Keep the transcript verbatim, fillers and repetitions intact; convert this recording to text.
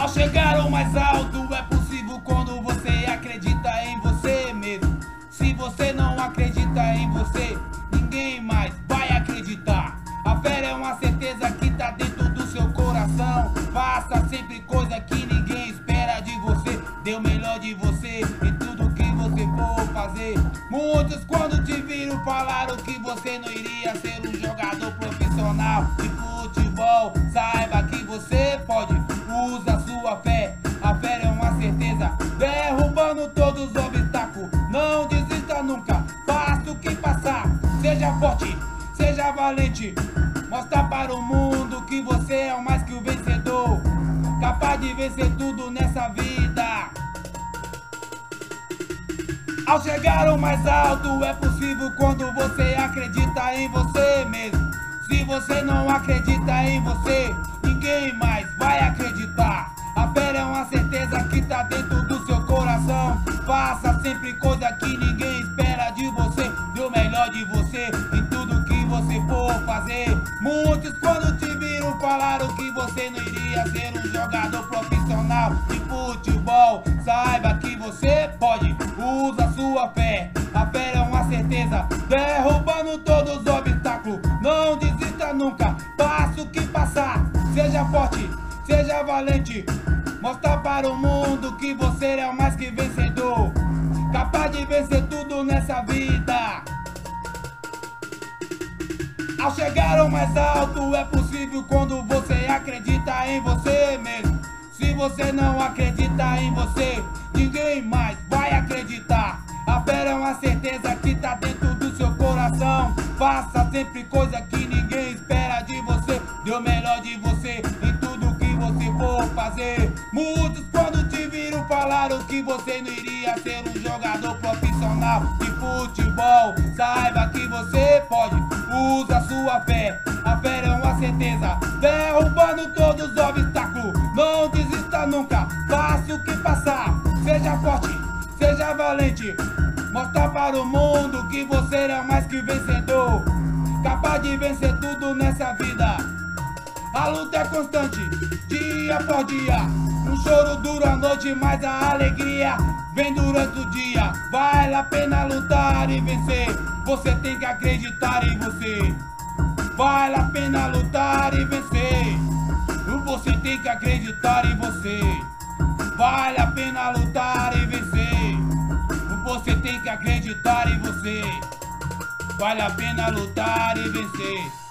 Ao chegar ao mais alto é possível quando você acredita em você mesmo. Se você não acredita em você, ninguém mais vai acreditar. A fé é uma certeza que tá dentro do seu coração. Faça sempre coisa que ninguém espera de você. Dê o melhor de você em tudo que você for fazer. Muitos quando te viram falaram que você não iria ser um jogador profissional de futebol. Saiba que você pode, usa sua fé. A fé é uma certeza, derrubando todos os obstáculos. Não desista nunca, faça o que passar. Seja forte, seja valente. Mostra para o mundo que você é o mais que o vencedor, capaz de vencer tudo nessa vida. Ao chegar ao mais alto é possível quando você acredita em você mesmo. Se você não acredita em você, ninguém mais vai acreditar. A fé é uma certeza que tá dentro do seu coração. Faça sempre coisa que ninguém espera de você. Dê o melhor de você em tudo que você for fazer. Muitos quando te viram falaram que você não iria ser um jogador profissional de futebol. Saiba que você pode, usa sua fé. A fé é uma certeza, derrubando todos os obstáculos. Não desista nunca, faça o que passar. Seja forte, seja valente. Mostra para o mundo que você é o mais que vencedor, capaz de vencer tudo nessa vida. Ao chegar ao mais alto é possível quando você acredita em você mesmo. Se você não acredita em você, ninguém mais vai acreditar. A fé é uma certeza que tá dentro do seu coração. Faça sempre coisa que ninguém espera de você. Dê o melhor de você em tudo que você for fazer. Muitos quando te viram falaram que você não iria ser um jogador profissional de futebol. Saiba que você pode, usa sua fé. A fé é uma certeza, derrubando todos os obstáculos. Não desista nunca, faça o que passar. Seja forte, seja valente. Mostra para o mundo que você é mais que vencedor, capaz de vencer tudo nessa vida. A luta é constante, dia por dia. Um choro dura a noite, mas a alegria vem durante o dia. Vale a pena lutar e vencer. Você tem que acreditar em você. Vale a pena lutar e vencer. Você tem que acreditar em você. Vale a pena lutar e vencer. Você tem que acreditar em você. Vale a pena lutar e vencer.